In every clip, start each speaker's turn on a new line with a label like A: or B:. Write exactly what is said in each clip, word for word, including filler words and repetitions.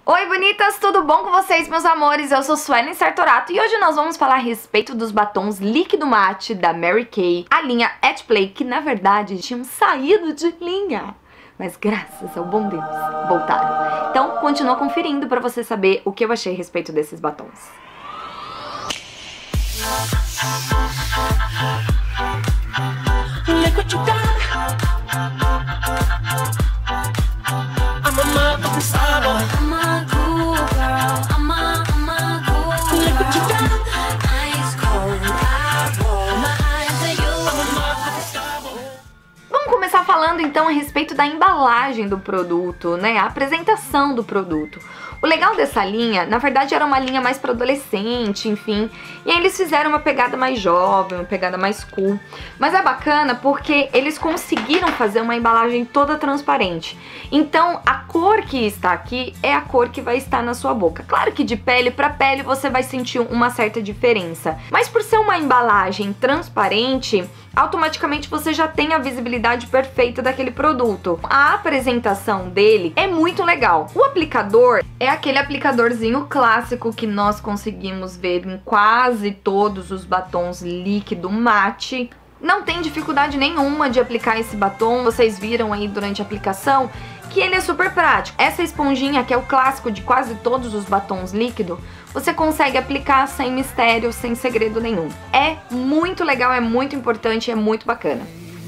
A: Oi bonitas, tudo bom com vocês, meus amores? Eu sou Suelen Sartorato e hoje nós vamos falar a respeito dos batons líquido mate da Mary Kay, a linha At Play, que na verdade tinham saído de linha, mas graças ao bom Deus, voltaram. Então continua conferindo pra você saber o que eu achei a respeito desses batons. Vamos começar falando então a respeito da embalagem do produto, né? A apresentação do produto. O legal dessa linha, na verdade, era uma linha mais para adolescente, enfim. E aí eles fizeram uma pegada mais jovem, uma pegada mais cool. Mas é bacana porque eles conseguiram fazer uma embalagem toda transparente. Então, a cor que está aqui é a cor que vai estar na sua boca. Claro que de pele para pele você vai sentir uma certa diferença. Mas por ser uma embalagem transparente, automaticamente você já tem a visibilidade perfeita daquele produto. A apresentação dele é muito legal. O aplicador é aquele aplicadorzinho clássico que nós conseguimos ver em quase todos os batons líquido mate. Não tem dificuldade nenhuma de aplicar esse batom, vocês viram aí durante a aplicação que ele é super prático. Essa esponjinha, que é o clássico de quase todos os batons líquido, você consegue aplicar sem mistério, sem segredo nenhum. É muito legal, é muito importante, é muito bacana.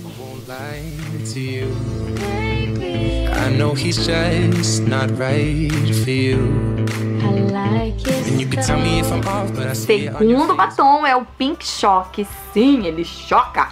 A: Segundo batom é o Pink Shock. Sim, ele choca.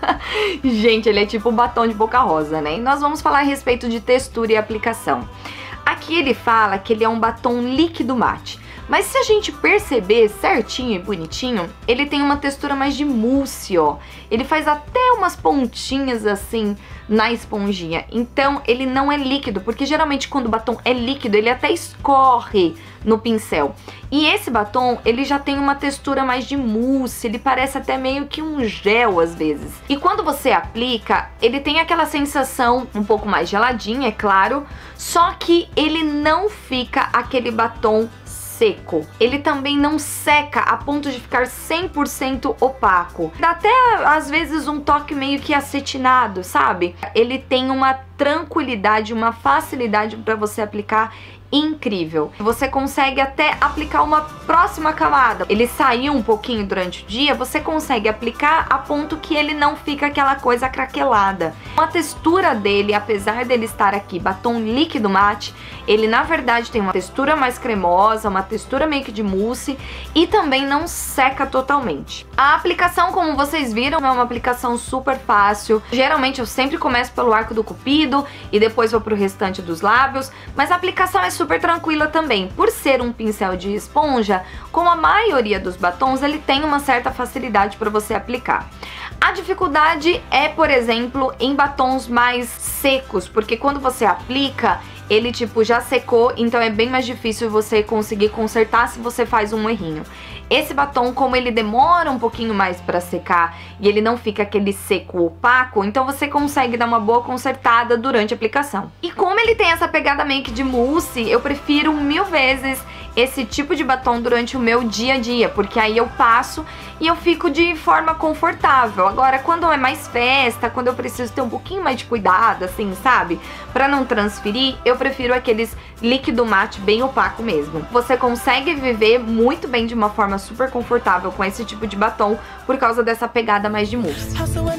A: Gente, ele é tipo um batom de boca rosa, né? E nós vamos falar a respeito de textura e aplicação. Aqui ele fala que ele é um batom líquido mate. Mas se a gente perceber certinho e bonitinho, ele tem uma textura mais de mousse, ó. Ele faz até umas pontinhas assim na esponjinha. Então ele não é líquido, porque geralmente quando o batom é líquido, ele até escorre no pincel. E esse batom, ele já tem uma textura mais de mousse, ele parece até meio que um gel às vezes. E quando você aplica, ele tem aquela sensação um pouco mais geladinha, é claro, só que ele não fica aquele batom seco. Ele também não seca a ponto de ficar cem por cento opaco. Dá até, às vezes, um toque meio que acetinado, sabe? Ele tem uma tranquilidade, uma facilidade para você aplicar incrível. Você consegue até aplicar uma próxima camada. Ele saiu um pouquinho durante o dia, você consegue aplicar a ponto que ele não fica aquela coisa craquelada. A textura dele, apesar dele estar aqui batom líquido mate, ele na verdade tem uma textura mais cremosa, uma textura meio que de mousse e também não seca totalmente. A aplicação, como vocês viram, é uma aplicação super fácil. Geralmente eu sempre começo pelo arco do cupido e depois vou pro restante dos lábios, mas a aplicação é super tranquila também. Por ser um pincel de esponja, como a maioria dos batons, ele tem uma certa facilidade para você aplicar. A dificuldade é, por exemplo, em batons mais secos, porque quando você aplica, ele tipo já secou, então é bem mais difícil você conseguir consertar se você faz um errinho. Esse batom, como ele demora um pouquinho mais pra secar e ele não fica aquele seco opaco, então você consegue dar uma boa consertada durante a aplicação. E como ele tem essa pegada meio que de mousse, eu prefiro mil vezes esse tipo de batom durante o meu dia a dia, porque aí eu passo e eu fico de forma confortável. Agora, quando é mais festa, quando eu preciso ter um pouquinho mais de cuidado, assim, sabe? Pra não transferir, eu prefiro aqueles líquido mate bem opaco mesmo. Você consegue viver muito bem de uma forma super confortável com esse tipo de batom por causa dessa pegada mais de mousse.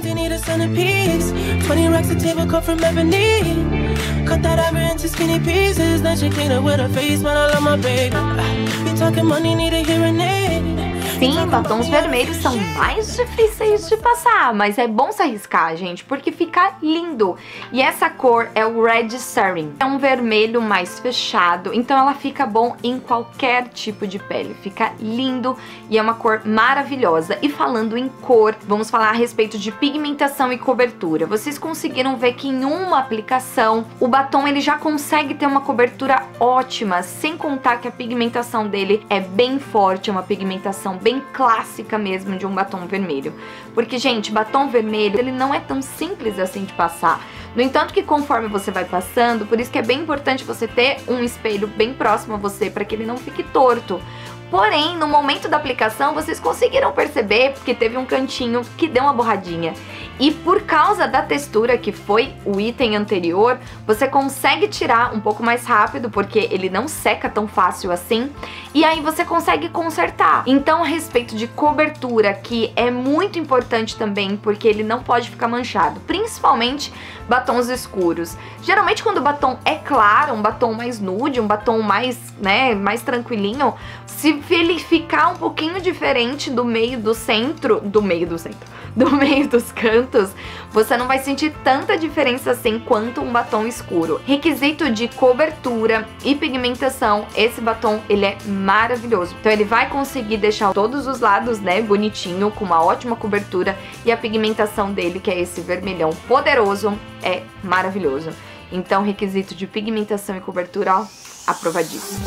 A: Sim, batons vermelhos são mais difíceis de passar, mas é bom se arriscar, gente, porque fica lindo. E essa cor é o Red Sarin. É um vermelho mais fechado, então ela fica bom em qualquer tipo de pele. Fica lindo e é uma cor maravilhosa. E falando em cor, vamos falar a respeito de pigmentação e cobertura. Vocês conseguiram ver que em uma aplicação, o batom ele já consegue ter uma cobertura ótima, sem contar que a pigmentação dele é bem forte, é uma pigmentação bem bem clássica mesmo de um batom vermelho. Porque, gente, batom vermelho, ele não é tão simples assim de passar. No entanto que conforme você vai passando, por isso que é bem importante você ter um espelho bem próximo a você, para que ele não fique torto. Porém, no momento da aplicação, vocês conseguiram perceber que teve um cantinho que deu uma borradinha. E por causa da textura que foi o item anterior, você consegue tirar um pouco mais rápido, porque ele não seca tão fácil assim, e aí você consegue consertar. Então, a respeito de cobertura, que é muito importante também, porque ele não pode ficar manchado, principalmente batons escuros. Geralmente quando o batom é claro, um batom mais nude, um batom mais, né, mais tranquilinho, se ele ficar um pouquinho diferente do meio do centro, do meio do centro, do meio dos cantos, você não vai sentir tanta diferença assim quanto um batom escuro. Requisito de cobertura e pigmentação, esse batom ele é maravilhoso. Então ele vai conseguir deixar todos os lados, né, bonitinho, com uma ótima cobertura, e a pigmentação dele, que é esse vermelhão poderoso, é maravilhoso. Então requisito de pigmentação e cobertura, ó, aprovadíssimo.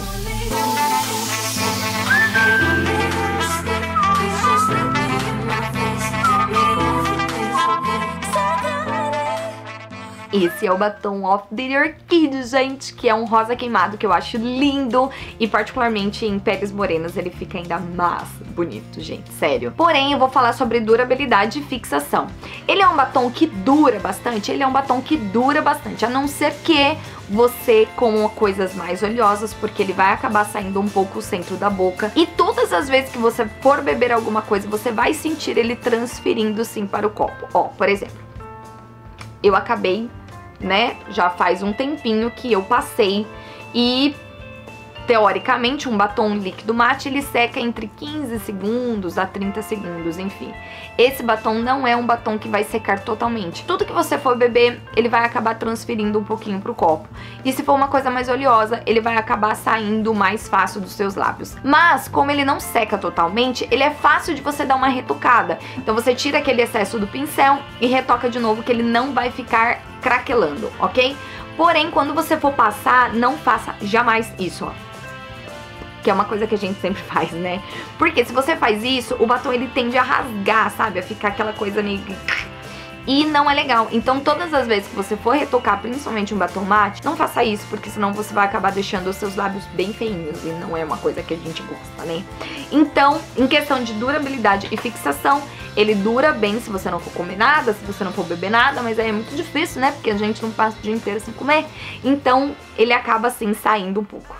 A: Esse é o batom Off The Orchid, gente, que é um rosa queimado que eu acho lindo e particularmente em peles morenas ele fica ainda mais bonito, gente, sério. Porém, eu vou falar sobre durabilidade e fixação. Ele é um batom que dura bastante, ele é um batom que dura bastante, a não ser que você com coisas mais oleosas, porque ele vai acabar saindo um pouco o centro da boca. E todas as vezes que você for beber alguma coisa, você vai sentir ele transferindo sim para o copo. Ó, por exemplo, eu acabei, né, já faz um tempinho que eu passei e teoricamente um batom líquido mate ele seca entre quinze segundos a trinta segundos, enfim. Esse batom não é um batom que vai secar totalmente. Tudo que você for beber, ele vai acabar transferindo um pouquinho pro copo. E se for uma coisa mais oleosa, ele vai acabar saindo mais fácil dos seus lábios. Mas, como ele não seca totalmente, ele é fácil de você dar uma retocada. Então você tira aquele excesso do pincel e retoca de novo, que ele não vai ficar craquelando, ok? Porém, quando você for passar, não faça jamais isso, ó. Que é uma coisa que a gente sempre faz, né? Porque se você faz isso, o batom ele tende a rasgar, sabe? A ficar aquela coisa meio... E não é legal. Então todas as vezes que você for retocar, principalmente um batom mate, não faça isso, porque senão você vai acabar deixando os seus lábios bem feinhos. E não é uma coisa que a gente gosta, né? Então, em questão de durabilidade e fixação, ele dura bem se você não for comer nada, se você não for beber nada, mas aí é muito difícil, né? Porque a gente não passa o dia inteiro sem comer. Então, ele acaba assim saindo um pouco.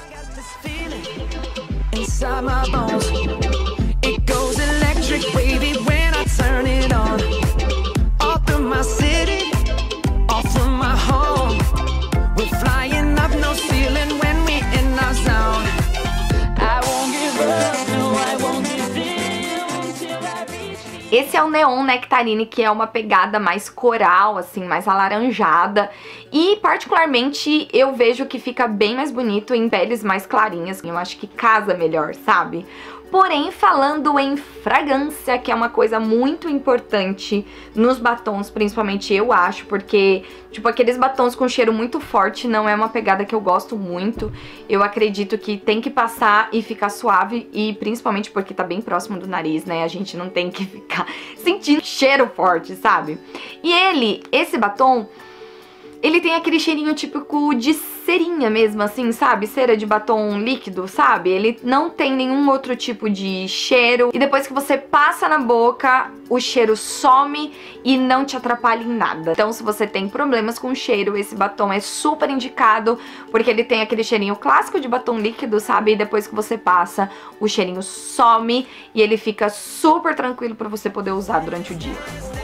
A: Inside my bones, it goes electric wavy when I turn it on. Off from my city, off from my home. We're flying up no ceiling when we in our zone. I won't give up, no, I won't give in until I reach. Esse é o Neon Nectarine, que é uma pegada mais coral, assim, mais alaranjada. E particularmente eu vejo que fica bem mais bonito em peles mais clarinhas. Eu acho que casa melhor, sabe? Porém, falando em fragrância, que é uma coisa muito importante nos batons, principalmente eu acho, porque, tipo, aqueles batons com cheiro muito forte não é uma pegada que eu gosto muito. Eu acredito que tem que passar e ficar suave, e principalmente porque tá bem próximo do nariz, né? A gente não tem que ficar sentindo cheiro forte, sabe? E ele, esse batom, ele tem aquele cheirinho típico de cerinha mesmo, assim, sabe? Cera de batom líquido, sabe? Ele não tem nenhum outro tipo de cheiro. E depois que você passa na boca, o cheiro some e não te atrapalha em nada. Então, se você tem problemas com cheiro, esse batom é super indicado, porque ele tem aquele cheirinho clássico de batom líquido, sabe? E depois que você passa, o cheirinho some e ele fica super tranquilo pra você poder usar durante o dia.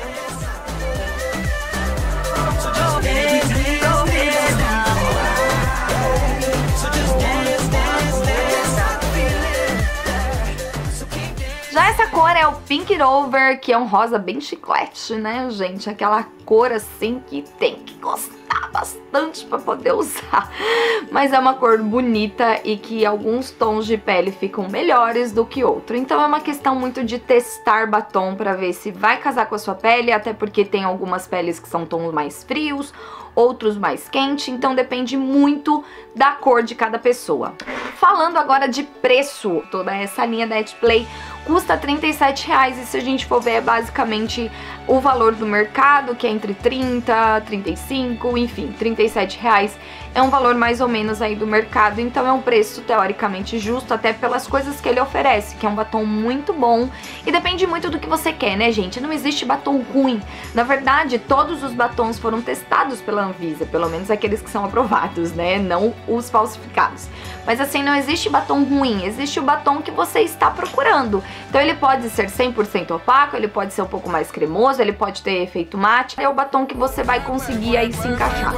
A: Já essa cor é o Pink It Over, que é um rosa bem chiclete, né, gente? Aquela cor assim que tem que gostar bastante pra poder usar. Mas é uma cor bonita e que alguns tons de pele ficam melhores do que outro. Então é uma questão muito de testar batom pra ver se vai casar com a sua pele, até porque tem algumas peles que são tons mais frios, outros mais quentes, então depende muito da cor de cada pessoa. Falando agora de preço, toda essa linha da Etplay custa trinta e sete reais, e se a gente for ver é basicamente o valor do mercado, que é entre trinta, trinta e cinco, enfim, trinta e sete reais é um valor mais ou menos aí do mercado, então é um preço teoricamente justo, até pelas coisas que ele oferece, que é um batom muito bom, e depende muito do que você quer, né, gente? Não existe batom ruim. Na verdade, todos os batons foram testados pela Anvisa, pelo menos aqueles que são aprovados, né, não os falsificados. Mas assim, não existe batom ruim, existe o batom que você está procurando. Então ele pode ser cem por cento opaco, ele pode ser um pouco mais cremoso, ele pode ter efeito mate, é o batom que você vai conseguir aí se encaixar.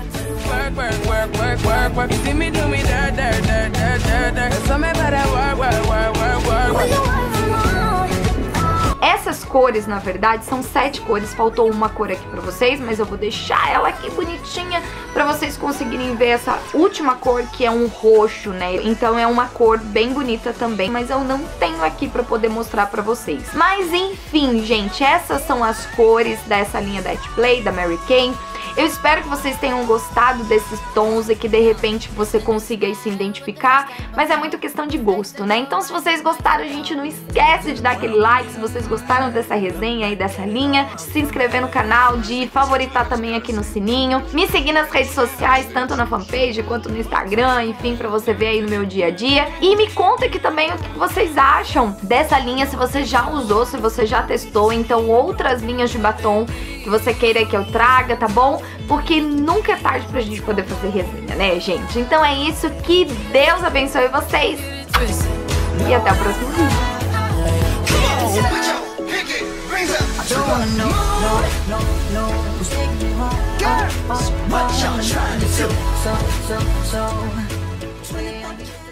A: Essas cores, na verdade, são sete cores, faltou uma cor aqui pra vocês, mas eu vou deixar ela aqui bonitinha pra vocês conseguirem ver essa última cor, que é um roxo, né? Então é uma cor bem bonita também, mas eu não tenho aqui pra poder mostrar pra vocês. Mas enfim, gente, essas são as cores dessa linha da At Play, da Mary Kay. Eu espero que vocês tenham gostado desses tons e que de repente você consiga aí se identificar, mas é muito questão de gosto, né? Então se vocês gostaram, gente, não esquece de dar aquele like, se vocês gostaram dessa resenha aí, dessa linha, de se inscrever no canal, de favoritar também aqui no sininho, me seguir nas redes sociais, tanto na fanpage quanto no Instagram, enfim, pra você ver aí no meu dia a dia. E me conta aqui também o que vocês acham dessa linha, se você já usou, se você já testou, então outras linhas de batom que você queira que eu traga, tá bom? Porque nunca é tarde pra gente poder fazer resenha, né, gente? Então é isso, que Deus abençoe vocês e até o próximo vídeo.